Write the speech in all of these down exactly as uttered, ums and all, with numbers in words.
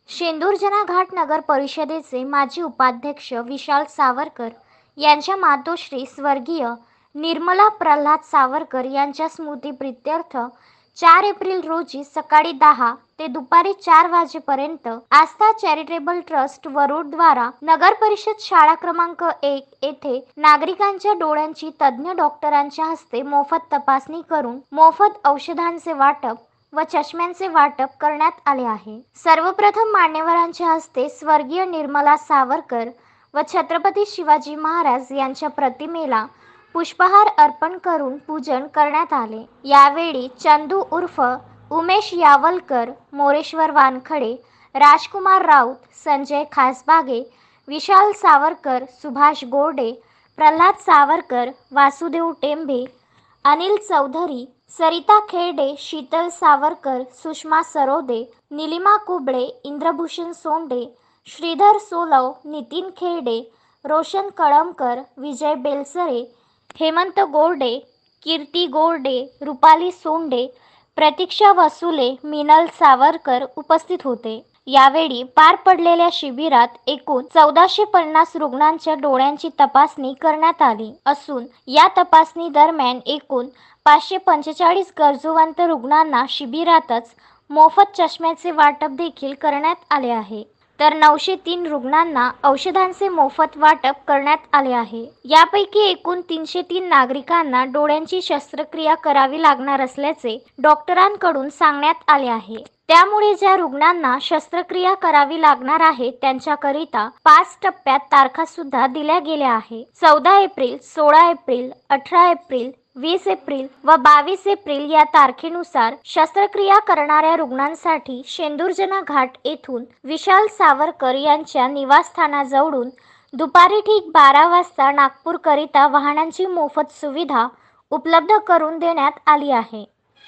शेंदूरजना घाट नगर परिषदेचे माजी उपाध्यक्ष विशाल सावरकर यांच्या मातोश्री स्वर्गीय निर्मला प्रल्हाद सावरकर यांच्या स्मृतिप्रित्यर्थ चार एप्रिल रोजी सकाळी दहा ते दुपारी चार वाजेपर्यंत आस्था चॅरिटेबल ट्रस्ट वरुड द्वारा नगर परिषद शाळा क्रमांक एक येथे नागरिकांच्या डोळ्यांची तज्ञ डॉक्टरांच्या हस्ते मोफत तपासणी करून मोफत औषधांचे वाटप व चष्म्यांचे वाटप करण्यात आले आहे। सर्वप्रथम मान्यवरांच्या हस्ते स्वर्गीय निर्मला सावरकर व छत्रपती शिवाजी महाराज यांच्या प्रतिमेला पुष्पहार अर्पण करून पूजन करण्यात आले। यावेळी चंदू उर्फ उमेश यावलकर, मोरेश्वर वानखडे, राजकुमार राऊत, संजय खासबागे, विशाल सावरकर, सुभाष गोरडे, प्रल्हाद सावरकर, वासुदेव टेंबे, अनिल चौधरी, सरिता खेरडे, शीतल सावरकर, सुषमा सरोदे, निलिमा कुबळे, इंद्रभूषण सोंडे, श्रीधर सोलव, नितीन खेरडे, रोशन कळमकर, विजय बेलसरे, हेमंत गोरडे, कीर्ती गोरडे, रुपाली सोंडे, प्रतीक्षा वसुले, मिनल सावरकर उपस्थित होते। यावेळी पार पडलेल्या शिबिरात एकूण चौदाशे पन्नास रुग्णांच्या डोळ्यांची तपासणी करण्यात आली असून या तपासणी दरम्यान एकूण पाचशे पंचेचाळीस गरजूवंत रुग्णांना शिबिरातच मोफत चष्म्याचे वाटप देखील करण्यात आले आहे, तर नऊशे तीन रुग्णांना औषधांचे मोफत वाटप करण्यात आले आहे। यापैकी एकूण तीनशे तीन नागरिकांना डोळ्यांची शस्त्रक्रिया करावी लागणार असल्याचे डॉक्टरांकडून सांगण्यात आले आहे। त्यामुळे ज्या रुग्णांना शस्त्रक्रिया करावी लागणार आहे त्यांच्याकरिता पाच टप्प्यात तारखा सुद्धा दिल्या गेल्या आहे। चौदा एप्रिल, सोळा एप्रिल, अठरा एप्रिल, वीस एप्रिल व बावीस एप्रिल या तारखेनुसार शस्त्रक्रिया करणाऱ्या रुग्णांसाठी शेंदूरजना घाट येथून विशाल सावरकर यांच्या निवासस्थानाजवळून दुपारी ठीक बारा वाजता नागपूरकरिता वाहनांची मोफत सुविधा उपलब्ध करून देण्यात आली आहे।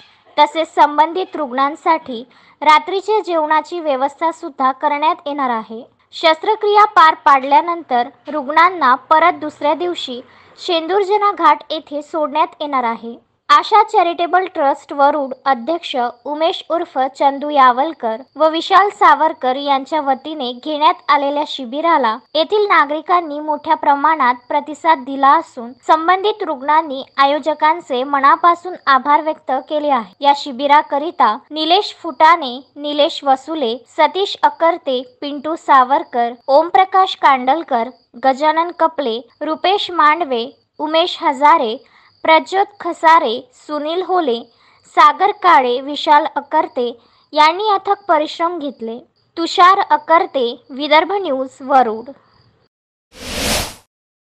तसेच संबंधित रुग्णांसाठी रात्रीच्या जेवणाची व्यवस्था सुद्धा करण्यात येणार आहे। शस्त्रक्रिया पार पाडल्यानंतर रुग्णांना परत दुसऱ्या दिवशी शेंदूरजना घाट येथे सोडण्यात येणार आहे। आशा चॅरिटेबल ट्रस्ट वरुड अध्यक्ष उमेश उर्फ चंदू यावलकर व विशाल सावरकर यांच्या वतीने घेण्यात आलेल्या शिबिराला येथील नागरिकांनी मोठ्या प्रमाणात प्रतिसाद दिला असून संबंधित रुग्णांनी आयोजकांचे मनापासून आभार व्यक्त केले आहे। या शिबिराकरिता निलेश फुटाणे, निलेश वसुले, सतीश अकर्ते, पिंटू सावरकर, ओमप्रकाश कांडलकर, गजानन कपले, रुपेश मांडवे, उमेश हजारे, प्रज्योत खसारे, सुनील होले, सागर काळे, विशाल अकर्ते यांनी अथक परिश्रम घेतले। तुषार अकर्ते, विदर्भ न्यूज, वरुड।